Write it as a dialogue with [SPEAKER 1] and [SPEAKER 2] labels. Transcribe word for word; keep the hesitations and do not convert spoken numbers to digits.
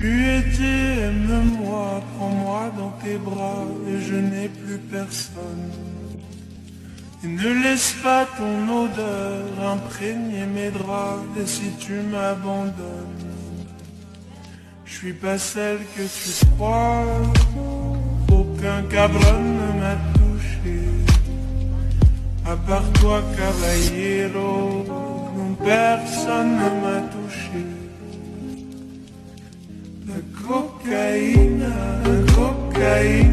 [SPEAKER 1] été, aime-moi, prends-moi dans tes bras et je n'ai plus personne. Et ne laisse pas ton odeur imprégner mes draps, et si tu m'abandonnes, je suis pas celle que tu crois. Aucun cabron ne m'a touché, à part toi, caballero, non, personne ne m'a touché. La cocaïne, la cocaïne.